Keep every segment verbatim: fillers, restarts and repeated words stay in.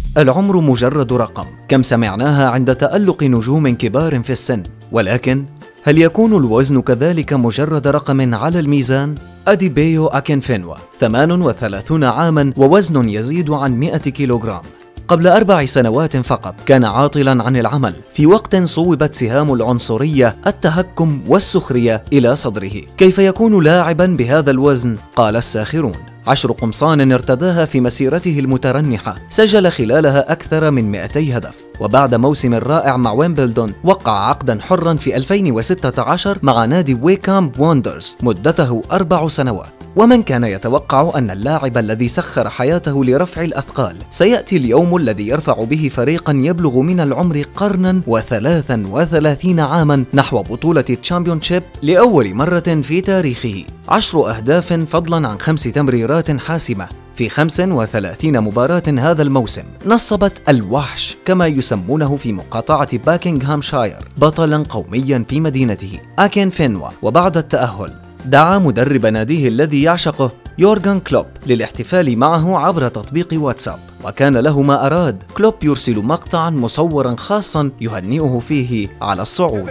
العمر مجرد رقم، كم سمعناها عند تألق نجوم كبار في السن، ولكن هل يكون الوزن كذلك مجرد رقم على الميزان؟ أديبايو أكينفينوا ثمان وثلاثين عاماً ووزن يزيد عن مئة كيلوغرام. قبل أربع سنوات فقط كان عاطلاً عن العمل في وقت صوبت سهام العنصرية، التهكم والسخرية إلى صدره. كيف يكون لاعباً بهذا الوزن؟ قال الساخرون. عشر قمصان ارتداها في مسيرته المترنحة، سجل خلالها أكثر من مئتي هدف، وبعد موسم رائع مع ويمبلدون وقع عقدا حرا في ألفين وستة عشر مع نادي ويكام وندرز مدته أربع سنوات. ومن كان يتوقع أن اللاعب الذي سخر حياته لرفع الأثقال سيأتي اليوم الذي يرفع به فريقا يبلغ من العمر قرنا وثلاثا وثلاثين عاما نحو بطولة تشامبيونشيب لأول مرة في تاريخه. عشر أهداف فضلا عن خمس تمريرات حاسمة في خمس وثلاثين مباراة هذا الموسم، نصبت الوحش كما يسمونه في مقاطعة باكنغهامشاير بطلا قوميا في مدينته أكينفينوا. وبعد التأهل دعا مدرب ناديه الذي يعشقه يورغن كلوب للاحتفال معه عبر تطبيق واتساب، وكان له ما أراد. كلوب يرسل مقطعا مصورا خاصا يهنئه فيه على الصعود.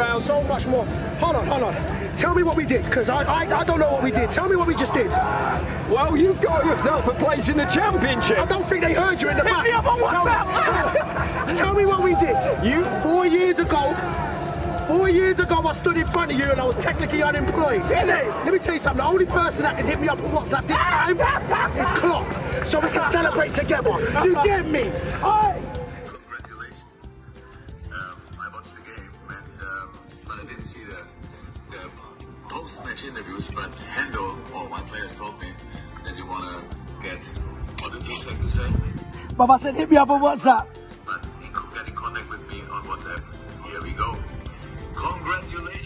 Tell me what we did, because I, I I don't know what we did. Tell me what we just did. Well, you've got yourself a place in the championship. I don't think they heard you in the back. Hit me up on WhatsApp. Tell me what we did. You four years ago, four years ago, I stood in front of you and I was technically unemployed. Did he? Let me tell you something. The only person that can hit me up on WhatsApp this time is Klopp, so we can celebrate together. You get me? Aye. Post-match interviews, but Hendo or one players told me that you want to get, what did you exactly say? Baba said hit me up on WhatsApp. But he could get in contact with me on WhatsApp. Here we go. Congratulations.